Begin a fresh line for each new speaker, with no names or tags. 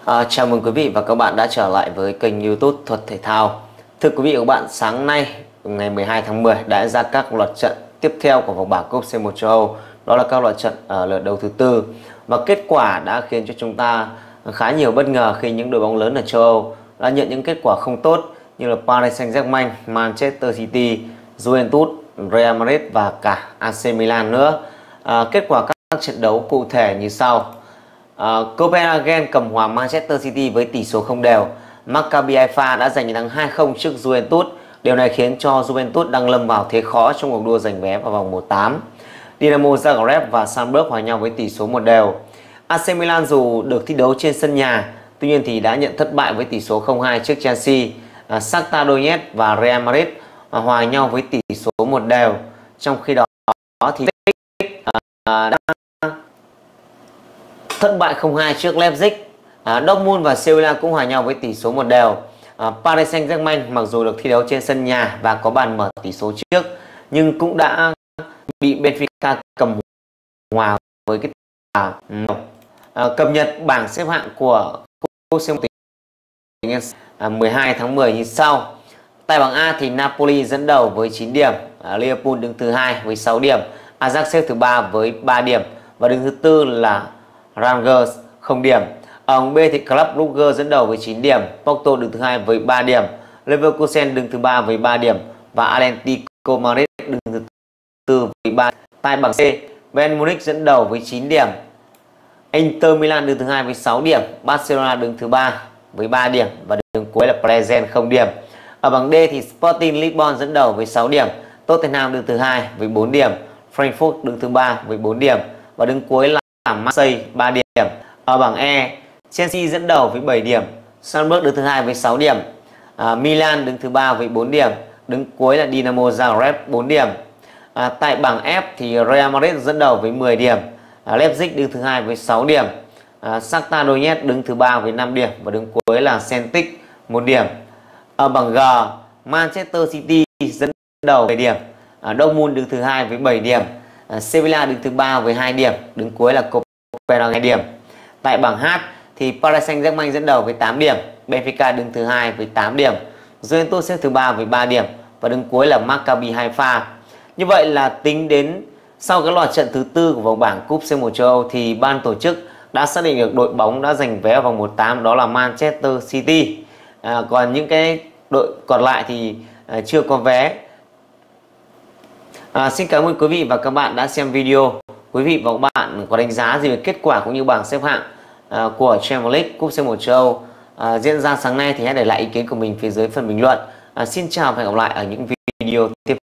Chào mừng quý vị và các bạn đã trở lại với kênh YouTube Thuật Thể Thao. Thưa quý vị và các bạn, sáng nay ngày 12 tháng 10 đã ra các loạt trận tiếp theo của vòng bảng cúp C1 châu Âu. Đó là các loạt trận ở lượt đấu thứ tư. Và kết quả đã khiến cho chúng ta khá nhiều bất ngờ khi những đội bóng lớn ở châu Âu đã nhận những kết quả không tốt như là Paris Saint-Germain, Manchester City, Juventus, Real Madrid và cả AC Milan nữa. Kết quả các trận đấu cụ thể như sau. Copenhagen cầm hòa Manchester City với tỷ số không đều. Maccabi Haifa đã giành chiến thắng 2-0 trước Juventus. Điều này khiến cho Juventus đang lâm vào thế khó trong cuộc đua giành vé vào vòng 1/8. Dinamo Zagreb và Salzburg hòa nhau với tỷ số 1 đều. AC Milan dù được thi đấu trên sân nhà, tuy nhiên thì đã nhận thất bại với tỷ số 0-2 trước Chelsea. Shakhtar Donetsk và Real Madrid hòa nhau với tỷ số 1 đều. Trong khi đó thì đã thất bại 0-2 trước Leipzig. Dortmund và Sevilla cũng hòa nhau với tỷ số 1 đều. Paris Saint-Germain mặc dù được thi đấu trên sân nhà và có bàn mở tỷ số trước, nhưng cũng đã bị Benfica cầm hòa với cái cập nhật bảng xếp hạng của cúp C1 12 tháng 10 như sau. Tại bảng A thì Napoli dẫn đầu với 9 điểm, Liverpool đứng thứ hai với 6 điểm, Ajax xếp thứ 3 với 3 điểm và đứng thứ tư là Rangers 0 điểm. Ở bảng B thì Club Brugge dẫn đầu với 9 điểm, Porto đứng thứ hai với 3 điểm, Leverkusen đứng thứ 3 với 3 điểm và Atletico Madrid đứng thứ 4 với 3. Tại bảng C, Bayern Munich dẫn đầu với 9 điểm, Inter Milan đứng thứ hai với 6 điểm, Barcelona đứng thứ 3 với 3 điểm và đứng cuối là Plzen 0 điểm. Ở bảng D thì Sporting Lisbon dẫn đầu với 6 điểm, Tottenham đứng thứ hai với 4 điểm, Frankfurt đứng thứ 3 với 4 điểm và đứng cuối là Marseille 3 điểm. Ở bảng E, Chelsea dẫn đầu với 7 điểm, Salzburg đứng thứ hai với 6 điểm, Milan đứng thứ 3 với 4 điểm, đứng cuối là Dinamo Zagreb 4 điểm. Tại bảng F thì Real Madrid dẫn đầu với 10 điểm, Leipzig đứng thứ hai với 6 điểm, Shakhtar Donetsk đứng thứ 3 với 5 điểm và đứng cuối là Celtic 1 điểm. Ở bảng G, Manchester City dẫn đầu 7 điểm, Dortmund đứng thứ hai với 7 điểm, Sevilla đứng thứ 3 với 2 điểm, đứng cuối là Copenhagen 2 điểm. Tại bảng H thì Paris Saint-Germain dẫn đầu với 8 điểm, Benfica đứng thứ hai với 8 điểm, Juventus xếp thứ 3 với 3 điểm và đứng cuối là Maccabi Haifa. Như vậy là tính đến sau cái loạt trận thứ tư của vòng bảng cúp C1 châu Âu thì ban tổ chức đã xác định được đội bóng đã giành vé vào vòng 1/8, đó là Manchester City. Còn những cái đội còn lại thì chưa có vé. Xin cảm ơn quý vị và các bạn đã xem video. Quý vị và các bạn có đánh giá gì về kết quả cũng như bảng xếp hạng của Champions League cúp C1 châu Âu diễn ra sáng nay thì hãy để lại ý kiến của mình phía dưới phần bình luận. Xin chào và hẹn gặp lại ở những video tiếp